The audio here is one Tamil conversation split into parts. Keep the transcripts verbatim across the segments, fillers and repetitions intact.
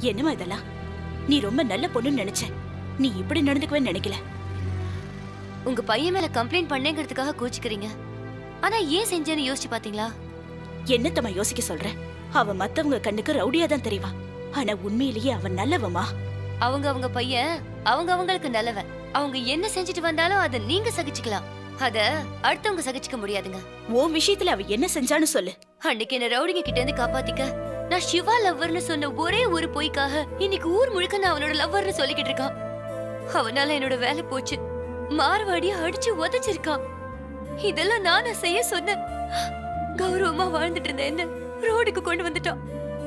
என்னமா இதெல்லாம்? நீ ரொம்ப நல்ல பொண்ணுன்னு நினைச்ச. நீ இப்படி நடந்துக்குவேன்னு நினைக்கல. உங்க பையன் மேல கம்ப்ளைண்ட் பண்ணேங்கிறதுக்காக கோச்சிக்கிறீங்க. ஆனா ஏன் செஞ்சேன்னு யோசிச்சு பாத்தீங்களா? என்னத்தம்மா யோசிக்க சொல்ற? அவ மத்தவங்க கண்ணுக்கு ரவுடியா தான் தெரியவா. ஆனா உண்மையிலேயே அவன் நல்லவமா. அவங்க அவங்க பையன் அவங்க அவங்களுக்கு நல்லவன். அவங்க என்ன செஞ்சுட்டு வந்தாலும் அதை நீங்க சகிச்சுக்கலாம். அத அடுத்தவங்க சகிச்சுக்க முடியாதுங்க. உன் விஷயத்துல அவ என்ன செஞ்சான்னு சொல்லு. அன்னைக்கு என்ன ரவுடிங்க கிட்ட இருந்து காப்பாத்திக்க நான் சிவா லவ்வர்னு சொன்ன ஒரே ஒரு பொய்க்காக இன்னைக்கு ஊர் முழுக்க நான் அவனோட லவ்வர்னு சொல்லிக்கிட்டு இருக்கான். அவனால என்னோட வேலை போச்சு. மார்வாடிய அடிச்சு உதச்சிருக்கான். இதெல்லாம் நானா செய்ய சொன்னேன். கௌரவமா வாழ்ந்துட்டு இருந்த என்ன ரோடுக்கு கொண்டு வந்துட்டான்.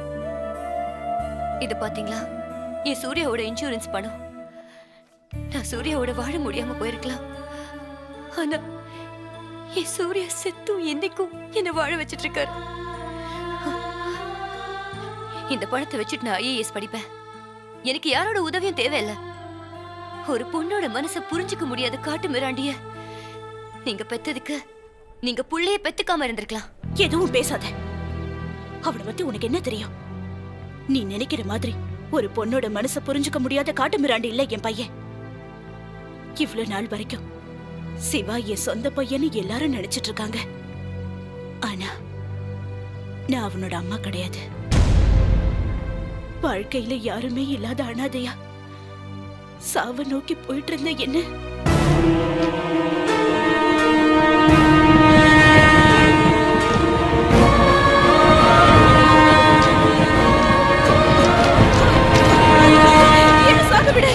இது பாத்தீங்களா? என் சூர்யாவோட இன்சூரன்ஸ் பணம். நான் சூர்யாவோட வாழ முடியாம போயிருக்கலாம். ஆனா என் சூர்யா செத்தும் என்னைக்கும் என்ன வாழ வச்சிட்டு இருக்காரு. இந்த பணத்தை வச்சுட்டு நான் ஐஏஎஸ் படிப்பேன். எனக்கு யாரோட உதவியும் தேவையில்லை. ஒரு பொண்ணோட மனசை புரிஞ்சுக்க முடியாத காட்டு மிராண்டிய நீங்க பெத்ததுக்கு நீங்க புள்ளைய பெத்துக்காம இருந்திருக்கலாம். எதுவும் பேசாத. அவளை பத்தி உனக்கு என்ன தெரியும்? நீ நினைக்கிற மாதிரி ஒரு பொண்ணோட மனசை புரிஞ்சுக்க முடியாத காட்டு மிராண்டி இல்ல என் பையன். இவ்வளவு நாள் வரைக்கும் சிவா என் சொந்த பையன்னு எல்லாரும் நினைச்சிட்டு இருக்காங்க. ஆனா நான் அவனோட அம்மா கிடையாது. வாழ்க்கையில யாருமே இல்லாத அனாதையா சாவ நோக்கி போயிட்டு இருந்த என்ன சாக விட.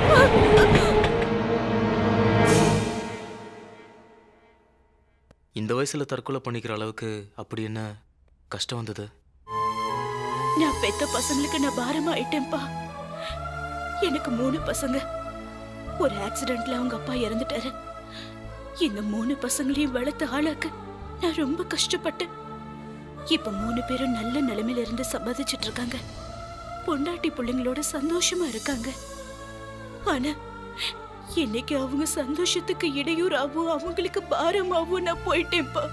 இந்த வயசுல தற்கொலை பண்ணிக்கிற அளவுக்கு அப்படி என்ன கஷ்டம் வந்தது? நான் பெத்த பசங்களுக்கு நான் பாரமா ஆயிட்டேன்பா. எனக்கு மூணு பசங்க. ஒரு ஆக்சிடென்ட்ல அவங்க அப்பா இறந்துட்டாரு. இந்த மூணு பசங்களையும் வளர்த்து ஆளாக்க நான் ரொம்ப கஷ்டப்பட்டேன். இப்ப மூணு பேரும் நல்ல நிலைமையில இருந்து சம்பாதிச்சிட்டு இருக்காங்க. பொண்டாட்டி பிள்ளைங்களோட சந்தோஷமா இருக்காங்க. ஆனா இன்னைக்கு அவங்க சந்தோஷத்துக்கு இடையூறாவும் அவங்களுக்கு பாரமாவும் நான் போயிட்டேன்பா.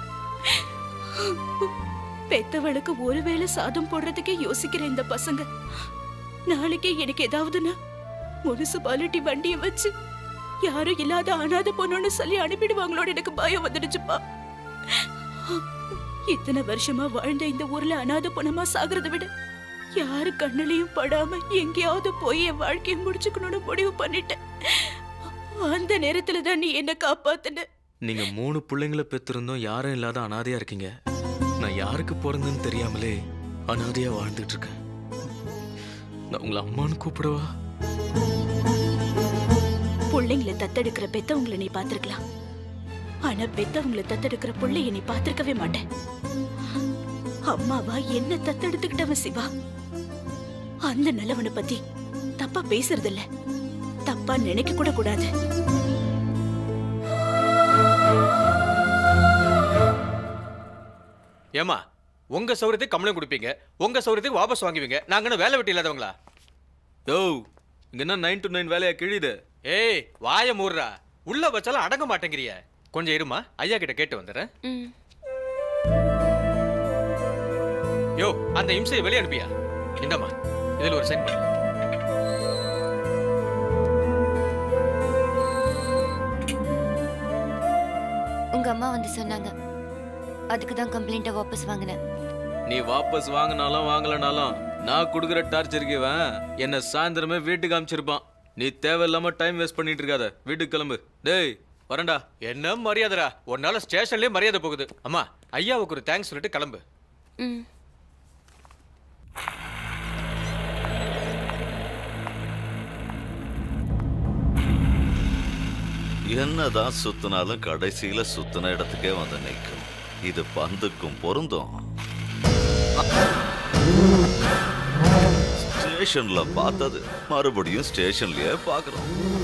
பெத்தவளுக்கு ஒருவேளை சாதம் போடுறதுக்கே யோசிக்கிற இந்த பசங்க நாளைக்கே எனக்கு ஏதாவதுன்னா முனிசிபாலிட்டி வண்டியை வச்சு யாரும் இல்லாத அனாதை பொண்ணுன்னு சொல்லி அனுப்பிடுவாங்களோட எனக்கு பயம் வந்துடுச்சுப்பா. இத்தனை வருஷமா வாழ்ந்த இந்த ஊர்ல அனாதை பொண்ணமா சாகிறத விட யாரு கண்ணிலையும் படாம எங்கேயாவது போய் என் வாழ்க்கையை முடிச்சுக்கணும்னு முடிவு பண்ணிட்டேன். அந்த நேரத்துல தான் நீ என்ன காப்பாத்துன. நீங்க மூணு பிள்ளைங்களை பெற்றிருந்தோம் யாரும் இல்லாத அனாதையா இருக்கீங்க. நான் யாருக்கு பிறந்தேன்னு தெரியாமலே அனாதையா வாழ்ந்துட்டு இருக்கேன். நான் உங்களை அம்மான்னு கூப்பிடவா? பிள்ளைங்களை தத்தெடுக்கிற பெத்தவங்களை நீ பாத்திருக்கலாம். ஆனா பெத்தவங்களை தத்தெடுக்கிற பிள்ளைய நீ பாத்திருக்கவே மாட்டேன். அம்மாவா என்ன தத்தெடுத்துக்கிட்டவன் சிவா. அந்த நல்லவனை பத்தி தப்பா பேசுறது இல்ல, தப்பா நினைக்க கூட கூடாது. ஏமா உங்க சௌரியத்துக்கு கம்ப்ளைண்ட் கொடுப்பீங்க, உங்க சௌரியத்துக்கு வாபஸ் வாங்குவீங்க. நாங்க வேலை வெட்டி இல்லாதவங்களா? யோ இங்க என்ன நைன் டு நைன் வேலையா கிழியுது? ஏய் வாய மூடுறா. உள்ள வச்சாலும் அடங்க மாட்டேங்கிறிய. கொஞ்சம் இருமா, ஐயா கிட்ட கேட்டு வந்துடுறேன். யோ அந்த இம்சையை வெளியே அனுப்பியா? இந்தம்மா இதுல ஒரு சைன் பண்ணு. உங்க அம்மா வந்து சொன்னாங்க, அதுக்கு தான் கம்ப்ளைண்ட்டை வாபஸ் வாங்கினேன். நீ வாபஸ் வாங்கினாலும் வாங்கலனாலும் நான் கொடுக்குற டார்ச்சருக்கு என்ன சாயந்தரமே வீட்டுக்கு அனுப்பிச்சிருப்பான். நீ தேவையில்லாம டைம் வேஸ்ட் பண்ணிட்டு இருக்காத, வீட்டுக்கு கிளம்பு. டேய் வரண்டா. என்ன மரியாதைடா, உன்னால ஸ்டேஷன்லயே மரியாதை போகுது. அம்மா ஐயாவுக்கு ஒரு தேங்க்ஸ் சொல்லிட்டு கிளம்பு. என்னதான் சுத்தினாலும் கடைசியில சுத்தின இடத்துக்கே வந்து நிற்கும். இது பந்துக்கும் பொருந்தும். ஸ்டேஷன்ல பார்த்தது மறுபடியும் ஸ்டேஷன்லயே பாக்குறோம்.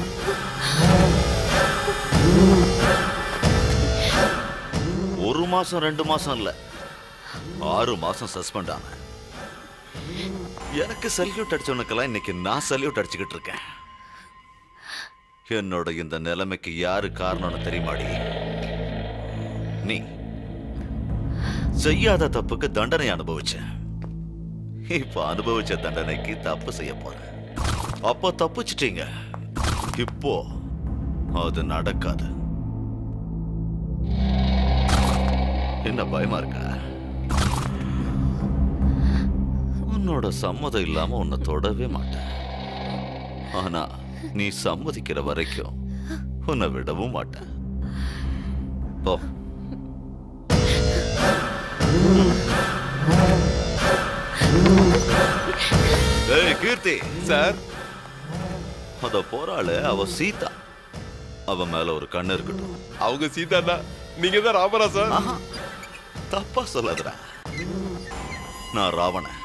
ஒரு மாசம் ரெண்டு மாசம் இல்ல, ஆறு மாசம் சஸ்பெண்ட் ஆன எனக்கு சல்யூட் அடிச்சவனுக்கெல்லாம் இன்னைக்கு நான் சல்யூட் அடிச்சுக்கிட்டு இருக்கேன். என்னோட இந்த நிலைமைக்கு யாரு காரணம்னு தெரியுமாடி? நீ செய்யாத தப்புக்கு தண்டனை அனுபவிச்ச. இப்ப அனுபவிச்ச தண்டனைக்கு தப்பு செய்ய போறேன். அப்ப தப்பிச்சிட்டீங்க. இப்போ அது நடக்காது. என்ன பயமா இருக்கா? உன்னோட சம்மதம் இல்லாம உன்னை தொடவே மாட்டேன். ஆனா நீ சம்மதிக்கிற வரைக்கும் உன்னை விடவும் மாட்டேன். போ. ஏய் கீர்த்தி சார், அத போறாளே அவ சீதா. அவ மேல ஒரு கண்ணு இருக்கட்டும். அவங்க சீதாண்ணா, நீங்க தான் ராமரா சார்? தப்பா சொல்லாதடா. நான் ராவணன்.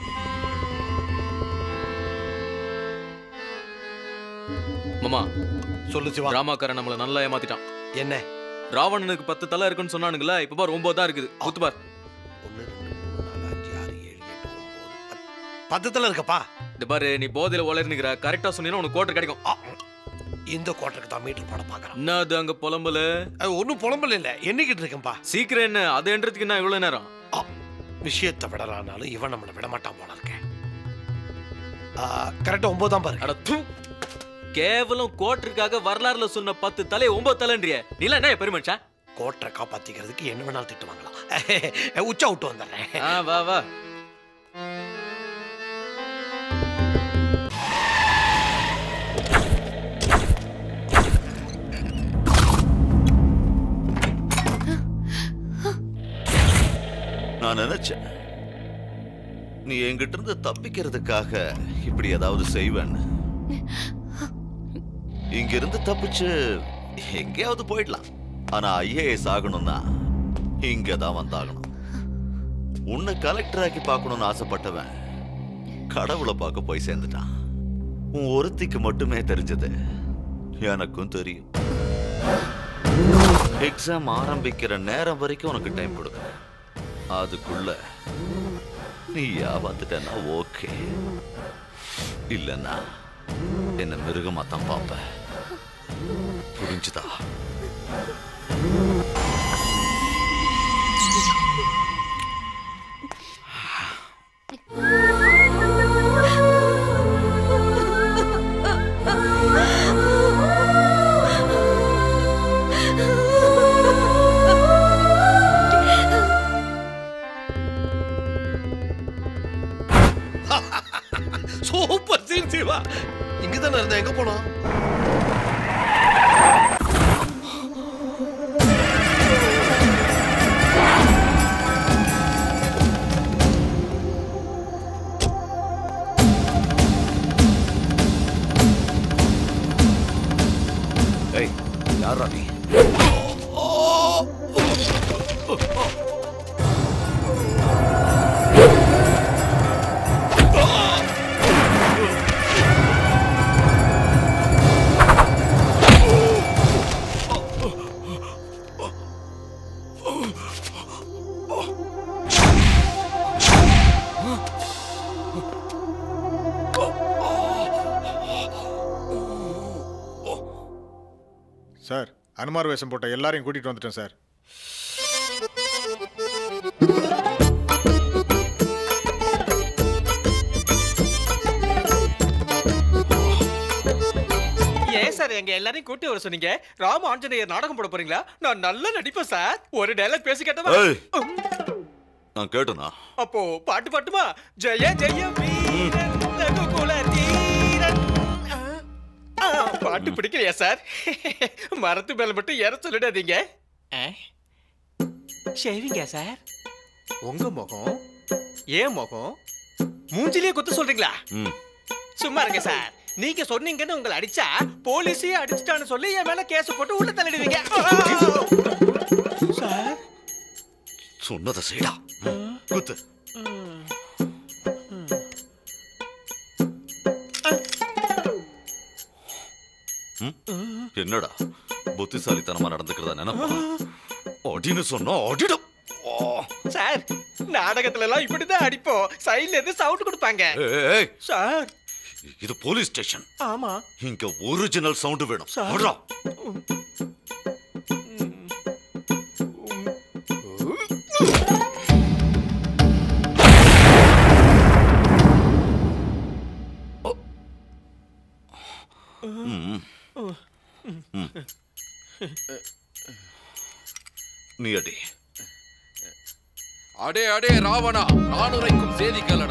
மாமா சொல்லு சிவா. ராமாக்காரன் நம்மள நல்லா ஏமாத்திட்டான். என்ன? ராவணனுக்கு பத்து தலை இருக்குன்னு சொன்னானுங்களா, இப்ப பார் ஒன்பது தான் இருக்குது. குத்து பார். ஒன்னு ரெண்டு மூணு நாலு அஞ்சு ஆறு ஏழு எட்டு ஒன்பது பத்து தலை இருக்கப்பா. இந்த பாரு, நீ போதையில உளறினுக்கிற. கரெக்டா சொன்னீங்கன்னா உனக்கு கோட்டர் கிடைக்கும். இந்த கோட்டருக்கு தான் மீட்டர் போட பாக்குறேன். என்ன அது அங்க புலம்பல? ஒன்னும் புலம்பல இல்ல, எண்ணிக்கிட்டு இருக்கேன்பா. சீக்கிரம் என்ன, அது என்றதுக்கு என்ன இவ்வளவு நேரம்? விஷயத்தை விடலானாலும் இவன் நம்மளை விட மாட்டான் போல இருக்கேன். கரெக்டா ஒன்பதாம் பாரு. அட தூ, கேவலம் கோட்டருக்காக வரலாறுல சொன்ன பத்து தலை ஒன்பது தலைன்றிய. நீ என்ன பெருமனுஷா? கோட்டரை காப்பாத்திக்கிறதுக்கு என்ன வேணாலும் திட்டு வாங்கலாம். உச்சா விட்டு வந்துடுறேன். வா வா. நான் நினைச்சேன் நீ என்கிட்ட இருந்து தப்பிக்கிறதுக்காக இப்படி ஏதாவது செய்வேன்னு. இங்க இருந்து தப்பிச்சு எங்கேயாவது போயிடலாம். ஆனா ஐஏஎஸ் ஆகணும்னா இங்கதான் வந்தாகணும். உன்னை கலெக்டர் ஆக்கி பார்க்கணும்னு ஆசைப்பட்டவன் கடவுளை பார்க்க போய் சேர்ந்துட்டான். உன் ஒருத்திக்கு மட்டுமே தெரிஞ்சது எனக்கும் தெரியும். எக்ஸாம் ஆரம்பிக்கிற நேரம் வரைக்கும் உனக்கு டைம் கொடுக்குறேன். அதுக்குள்ள நீ வந்துட்டேன்னா ஓகே, இல்லைன்னா என்ன மிருகமா தான் பார்ப்ப. புரிஞ்சுதா? Super scene Siva. இங்கதானே இருந்த, எங்க போனோம்? ஏய் யாரா நீ? சார், அனுமார் வேஷம் போட்ட எல்லாரையும் கூட்டிட்டு வந்துட்டேன் சார். ஏன் சார் எங்க எல்லாரையும் கூட்டி வர சொன்னீங்க? ராம ஆஞ்சநேயர் நாடகம் போட போறீங்களா? நான் நல்லா நடிப்பேன் சார். ஒரு டயலாக் பேசி கேட்டவா? நான் கேட்டனா? அப்போ பாட்டு பாட்டுமா? ஜெய ஜெய வீரன் ரகுகுல தீரன். பாட்டு பிடிக்கலையா சார்? மரத்து மேல மட்டும் ஏற சொல்லிடாதீங்க. ஷேவிங்க சார்? உங்க முகம் ஏன் முகம் மூஞ்சிலேயே குத்த சொல்றீங்களா? சும்மா இருங்க சார். நீங்க சொன்னீங்கன்னு உங்களை அடிச்சா போலீஸே அடிச்சுட்டான்னு சொல்லி என் மேல கேஸ் போட்டு உள்ள தள்ளிடுவீங்க சார். சொன்னதை செய்டா. குத்து. என்னடா புத்திசாலித்தனமா நடந்துக்கிறதா நினைப்பா? அடின்னு சொன்னா அடிடும் சார். நாடகத்துல எல்லாம் இப்படிதான் அடிப்போம். சைடுல இருந்து சவுண்ட் கொடுப்பாங்க சார். இது போலீஸ் ஸ்டேஷன். ஆமா, இங்க ஒரிஜினல் சவுண்ட் வேணும். ம். ம். நீ அடி. அடே அடே ராவணா, நான் உரைக்கும் செய்தி கேளடா.